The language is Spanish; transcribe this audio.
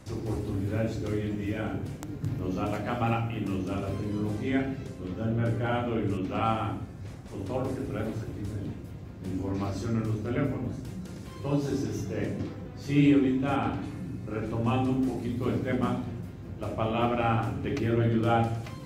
oportunidades que hoy en día nos da la cámara y nos da la tecnología, nos da el mercado y nos da pues, todo lo que traemos aquí de información en los teléfonos. Entonces, sí, ahorita retomando un poquito el tema, la palabra te quiero ayudar